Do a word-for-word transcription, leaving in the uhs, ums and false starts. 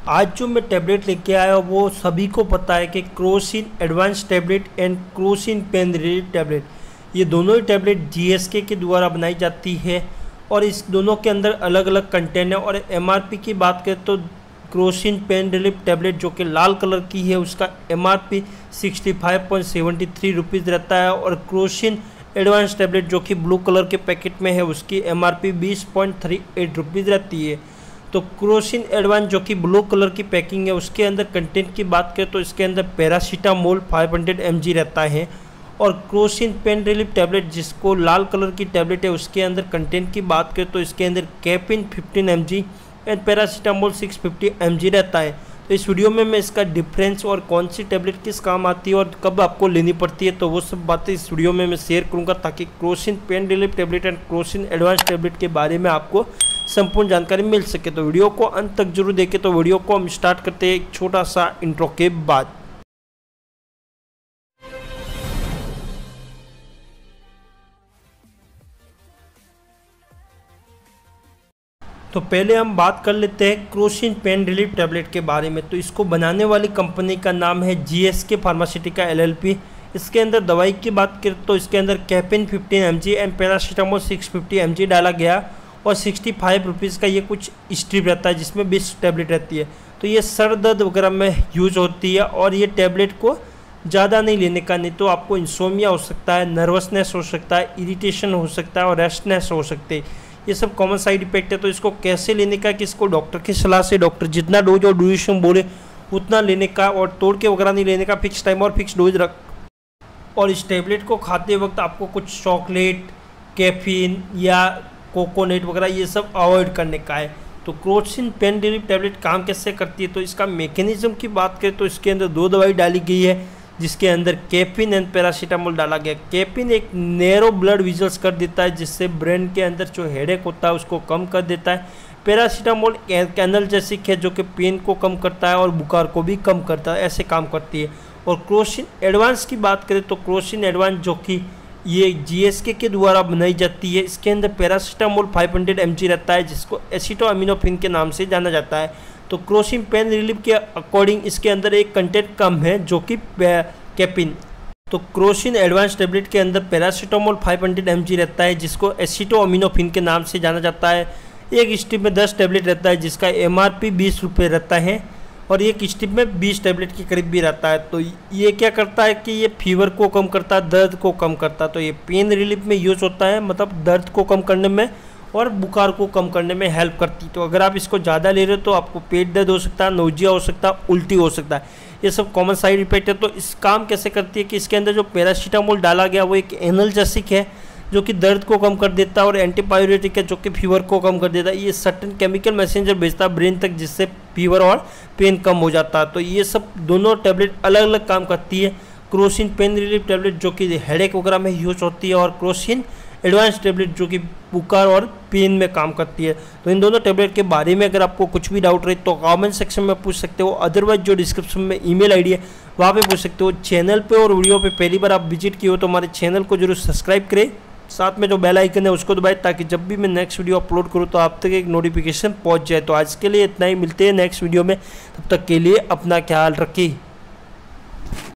आज जो मैं टैबलेट लेके आया हूँ वो सभी को पता है कि Crocin advance tablet and Crocin pain relief tablet, ये दोनों ही टैबलेट जीएसके के द्वारा बनाई जाती है और इस दोनों के अंदर अलग अलग कंटेंट है। और एमआरपी की बात करें तो क्रोसिन पेन रिलीफ टैबलेट जो कि लाल कलर की है उसका MRP sixty five point seventy three rupees रहता है और क्रोसिन एडवांस टैबलेट जो कि ब्लू कलर के पैकेट में है उसकी एमआरपी बीस पॉइंट थ्री एट रुपीज़ रहती है। तो क्रोसिन एडवांस जो कि ब्लू कलर की पैकिंग है उसके अंदर कंटेंट की बात करें तो इसके अंदर paracetamol five hundred M G रहता है और क्रोसिन पेन रिलीफ टैबलेट जिसको लाल कलर की टैबलेट है उसके अंदर कंटेंट की बात करें तो इसके अंदर caffeine fifteen M G and paracetamol six fifty M G रहता है। तो इस वीडियो में मैं इसका डिफरेंस और कौन सी टैबलेट किस काम आती है और कब आपको लेनी पड़ती है तो वो सब बातें इस वीडियो में मैं शेयर करूंगा ताकि Crocin pain relief tablet and Crocin advance tablet के बारे में आपको संपूर्ण जानकारी मिल सके। तो वीडियो को अंत तक जरूर देखें। तो वीडियो को हम स्टार्ट करते हैं एक छोटा सा इंट्रो के बाद। तो पहले हम बात कर लेते हैं क्रोसिन पेन रिलीफ टैबलेट के बारे में। तो इसको बनाने वाली कंपनी का नाम है जीएसके फार्मास्यूटिका एलएलपी। इसके अंदर दवाई की बात करें तो इसके अंदर caffeine fifteen M G and paracetamol six fifty M G डाला गया और सिक्सटी फाइव रुपीज़ का ये कुछ स्ट्रिप रहता है जिसमें बीस टैबलेट रहती है। तो ये सर दर्द वगैरह में यूज होती है और ये टैबलेट को ज़्यादा नहीं लेने का, नहीं तो आपको इंसोमिया हो सकता है, नर्वसनेस हो सकता है, इरिटेशन हो सकता है और रेस्टनेस हो सकते हैं। ये सब कॉमन साइड इफेक्ट है। तो इसको कैसे लेने का कि इसको डॉक्टर की सलाह से, डॉक्टर जितना डोज और ड्यूरेशन बोले उतना लेने का और तोड़ के वगैरह नहीं लेने का, फिक्स टाइम और फिक्स डोज रख। और इस टैबलेट को खाते वक्त आपको कुछ चॉकलेट, कैफीन या कोकोनट वगैरह ये सब अवॉइड करने का है। तो क्रोसिन पेन रिलीफ टैबलेट काम कैसे करती है तो इसका मैकेनिज्म की बात करें तो इसके अंदर दो दवाई डाली गई है जिसके अंदर कैफीन एंड पैरासीटामोल डाला गया। कैफीन एक नैरो ब्लड विजल्स कर देता है जिससे ब्रेन के अंदर जो हेडेक होता है उसको कम कर देता है। पैरासीटामोल एनाल्जेसिक है जो कि पेन को कम करता है और बुखार को भी कम करता है, ऐसे काम करती है। और क्रोसिन एडवांस की बात करें तो क्रोसिन एडवांस जो कि ये जीएसके के द्वारा बनाई जाती है, इसके अंदर paracetamol five hundred M G रहता है जिसको एसिटोअमीनोफेन के नाम से जाना जाता है। तो क्रोसिन पेन रिलीफ के अकॉर्डिंग इसके अंदर एक कंटेंट कम है जो कि कैफीन। तो क्रोसिन एडवांस टैबलेट के अंदर paracetamol five hundred M G रहता है जिसको एसिटोअमीनोफेन के नाम से जाना जाता है। एक स्ट्रिप में दस टैबलेट रहता है जिसका एमआरपी बीस रुपये रहता है और एक स्ट्रिप में बीस टैबलेट के करीब भी रहता है। तो ये क्या करता है कि ये फीवर को कम करता है, दर्द को कम करता है। तो ये पेन रिलीफ में यूज होता है, मतलब दर्द को कम करने में और बुखार को कम करने में हेल्प करती है। तो अगर आप इसको ज़्यादा ले रहे हो तो आपको पेट दर्द हो सकता है, नोजिया हो सकता है, उल्टी हो सकता है, ये सब कॉमन साइड इफेक्ट है। तो इस काम कैसे करती है कि इसके अंदर जो पैरासीटामोल डाला गया वो एक एनाल्जेसिक है जो कि दर्द को कम कर देता है और एंटीपायरेटिक है जो कि फीवर को कम कर देता है। ये सर्टेन केमिकल मैसेंजर भेजता है ब्रेन तक जिससे फीवर और पेन कम हो जाता है। तो ये सब दोनों टैबलेट अलग अलग काम करती है। क्रोसिन पेन रिलीफ टैबलेट जो कि हेडेक वगैरह में यूज होती है और क्रोसिन एडवांस टैबलेट जो कि बुखार और पेन में काम करती है। तो इन दोनों टैबलेट के बारे में अगर आपको कुछ भी डाउट रहे तो कमेंट सेक्शन में पूछ सकते हो, अदरवाइज जो डिस्क्रिप्शन में ईमेल आईडी है वहाँ पे पूछ सकते हो। चैनल पे और वीडियो पे पहली बार आप विजिट किए हो तो हमारे चैनल को जरूर सब्सक्राइब करें, साथ में जो बेल आइकन है उसको दबाएं ताकि जब भी मैं नेक्स्ट वीडियो अपलोड करूँ तो आप तक एक नोटिफिकेशन पहुँच जाए। तो आज के लिए इतना ही, मिलते हैं नेक्स्ट वीडियो में, तब तक के लिए अपना ख्याल रखिए।